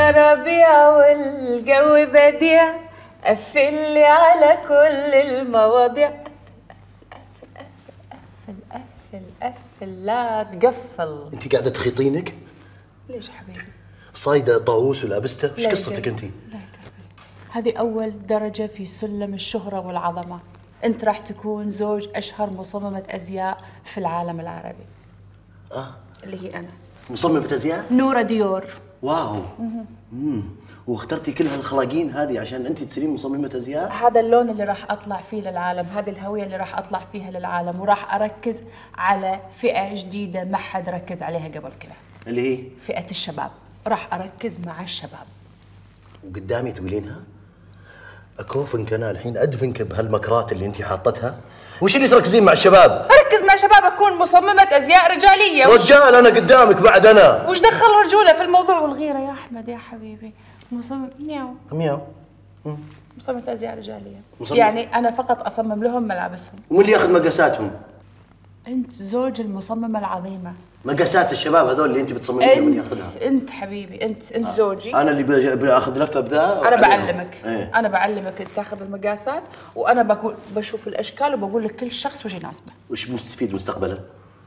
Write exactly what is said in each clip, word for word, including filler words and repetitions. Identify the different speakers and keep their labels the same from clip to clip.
Speaker 1: احنا ربيع والجو بديع، قفل لي على كل المواضيع. قفل قفل قفل لا تقفل.
Speaker 2: انت قاعده تخيطينك؟
Speaker 1: ليش حبيبي؟
Speaker 2: صايده طاووس ولابسته؟ ايش قصتك انت؟
Speaker 1: لا هذه اول درجه في سلم الشهره والعظمه. انت راح تكون زوج اشهر مصممه ازياء في العالم العربي.
Speaker 2: اه
Speaker 1: اللي هي انا.
Speaker 2: مصممه ازياء؟
Speaker 1: نورة ديور.
Speaker 2: واو. امم واخترتي كل هالخلاقين هذه عشان انت تصيرين مصممه ازياء؟
Speaker 1: هذا اللون اللي راح اطلع فيه للعالم، هذه الهويه اللي راح اطلع فيها للعالم، وراح اركز على فئه جديده ما حد ركز عليها قبل كده.
Speaker 2: اللي هي؟
Speaker 1: فئه الشباب، راح اركز مع الشباب.
Speaker 2: وقدامي تقولينها؟ اكوفنك انا الحين ادفنك بهالمكرات اللي انت حاطتها؟ وش اللي تركزين مع الشباب؟
Speaker 1: اركز مع الشباب، اكون مصممه ازياء رجاليه.
Speaker 2: رجال انا قدامك بعد انا.
Speaker 1: وش دخل الرجوله في الموضوع والغيره يا احمد يا حبيبي؟ مصمم مياو
Speaker 2: مياو.
Speaker 1: مصممه ازياء رجاليه.
Speaker 2: مصمم.
Speaker 1: يعني انا فقط اصمم لهم ملابسهم.
Speaker 2: ومن اللي ياخذ مقاساتهم؟
Speaker 1: انت زوج المصممه العظيمه.
Speaker 2: مقاسات الشباب هذول اللي انت بتصممينهم من ياخذها؟
Speaker 1: انت انت حبيبي، انت انت آه. زوجي.
Speaker 2: انا اللي باخذ لفه بذا.
Speaker 1: انا بعلمك.
Speaker 2: ايه؟
Speaker 1: انا بعلمك تاخذ المقاسات، وانا بقول بشوف الاشكال وبقول لك كل شخص وش يناسبه.
Speaker 2: وش مستفيد مستقبلا؟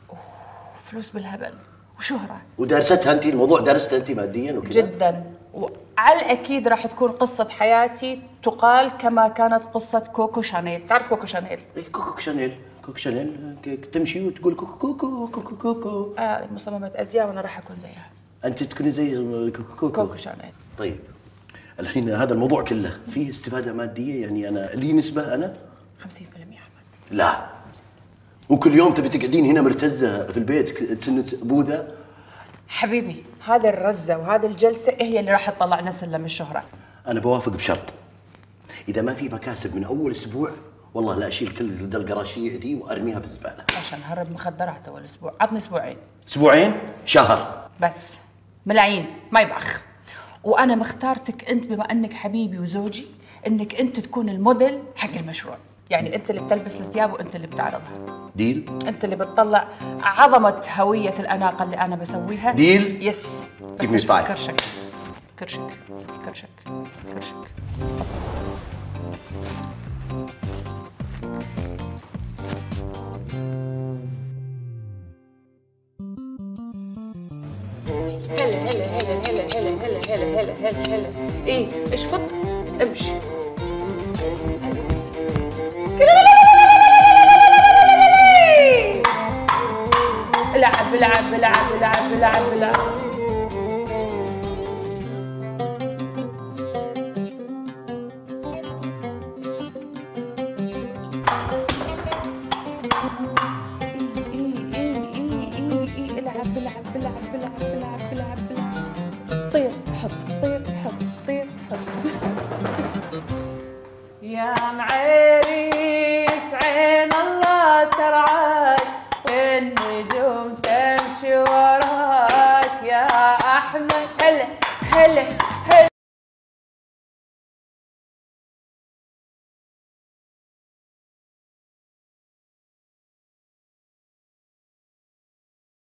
Speaker 1: فلوس بالهبل وشهره.
Speaker 2: ودارستها انت الموضوع؟ دارستها انت ماديا وكذا؟
Speaker 1: جدا، وعلى الاكيد راح تكون قصه حياتي تقال كما كانت قصه كوكو شانيل. تعرف كوكو شانيل؟
Speaker 2: ايه كوكو شانيل. كوكو شانيل تمشي وتقول كوكو كوكو كوكو كوكو.
Speaker 1: اه مصممه ازياء وانا راح اكون زيها.
Speaker 2: انت تكوني زي كوكو كوكو
Speaker 1: كوكو شانيل.
Speaker 2: طيب الحين هذا الموضوع كله فيه استفاده ماديه؟ يعني انا لي نسبه انا؟
Speaker 1: خمسين بالمئة احمد.
Speaker 2: لا. وكل يوم تبي تقعدين هنا مرتزه في البيت تسنة بوذا؟
Speaker 1: حبيبي هذه الرزه وهذه الجلسه هي اللي راح تطلعنا سلم الشهره.
Speaker 2: انا بوافق بشرط، اذا ما في مكاسب من اول اسبوع والله لا اشيل كل ذا القراشيع دي وارميها في الزباله.
Speaker 1: عشان هرب مخدرات اول اسبوع، عطني اسبوعين.
Speaker 2: اسبوعين؟ شهر
Speaker 1: بس ملايين ما يبخ. وانا مختارتك انت بما انك حبيبي وزوجي، انك انت تكون الموديل حق المشروع. يعني انت اللي بتلبس الثياب وانت اللي بتعرضها.
Speaker 2: ديل؟
Speaker 1: انت اللي بتطلع عظمه هويه الاناقه اللي انا بسويها.
Speaker 2: ديل؟
Speaker 1: يس.
Speaker 2: Give me five.
Speaker 1: كرشك كرشك كرشك كرشك. هلا هلا هلا هلا هلا هلا هلا هلا هلا. ايه اشفط امشي. العب العب العب العب العب العب. طير حط طير حط طير حط. يا معريس عين الله ترعاك، والنجوم تمشي وراك يا احمد. هلا هلا هلا